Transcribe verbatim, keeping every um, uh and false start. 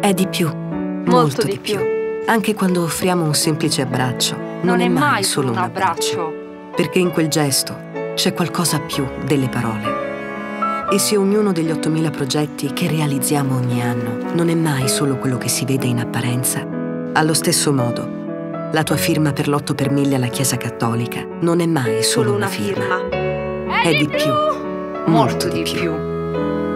È di più, molto, molto di più. più. Anche quando offriamo un semplice abbraccio, non, non è, è mai, mai solo un abbraccio. abbraccio. Perché in quel gesto c'è qualcosa più delle parole. E se ognuno degli ottomila progetti che realizziamo ogni anno non è mai solo quello che si vede in apparenza, allo stesso modo, la tua firma per l'otto per mille alla Chiesa Cattolica non è mai solo, solo una, una firma. firma. È, è di più, più, molto, molto di più. più.